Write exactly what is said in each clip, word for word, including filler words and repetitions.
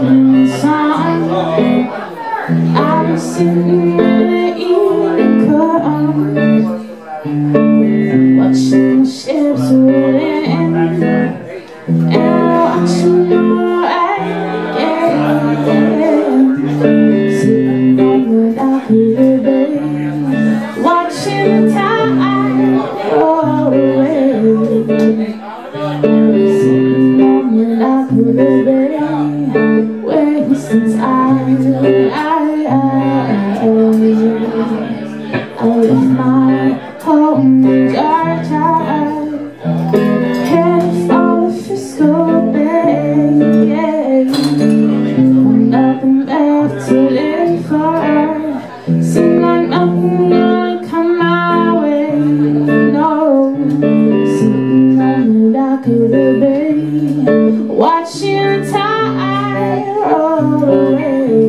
Inside, I was sitting in the evening curtain, watching the ships roll in, and watching the rain, yeah, yeah. Sitting on the dock of the bay, watching the tide roll away. Sitting on the dock of the bay, waiting since I, I, I, I left my home in Georgia, headed for the Frisco Bay, yeah. Nothing left to live for, seemed like nothing would come my way, no. Sitting on the dock of the bay, watching the tide roll away.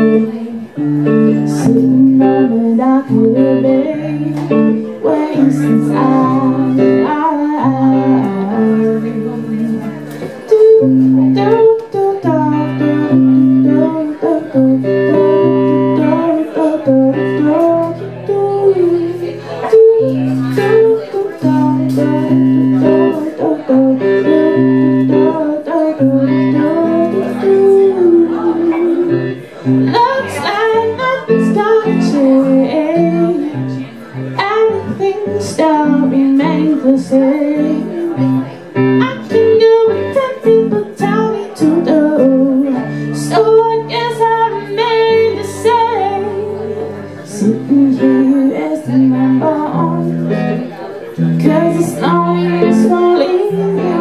Sitting on the dock of the bay, waiting since I, I, I do, do, do, do, do, do, do, looks like nothing's gonna change, everything still remains the same. I can do what ten people tell me to do, so I guess I remain the same. Sitting here resting my bones, cause the snow is falling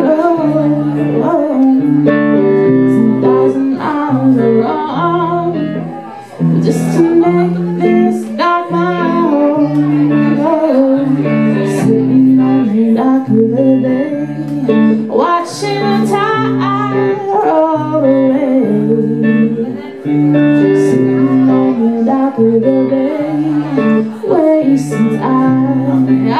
alone. Some thousand miles around, just to make this dock my home. Oh, sitting on the dock of the bay, watching the tide roll away. Sitting on the dock of the bay, waiting since I,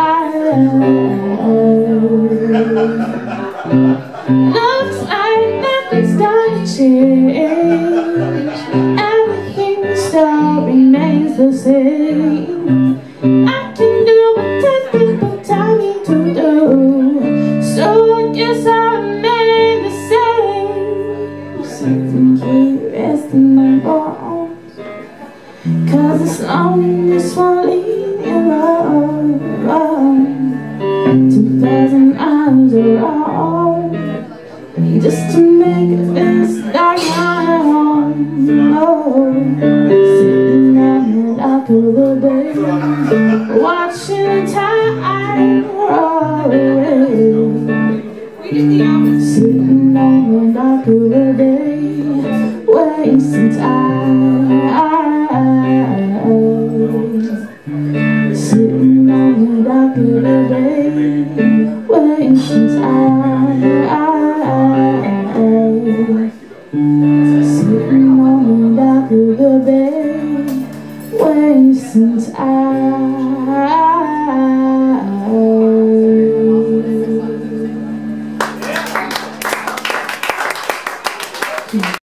I, looks like nothing's gonna change, everything still remains the same. I can do what ten people tell me to do, so I guess I remain the same. Sitting here resting my bones, cause the snow is falling around, around two thousand miles around, just to make this dock my home. Oh, sitting on the dock of the bay, watching the tide roll away. Sitting on the dock of the bay, waiting since I, I, I, sitting on the dock of the bay, waiting since I, I, I, sitting on the dock of the bay, waiting since I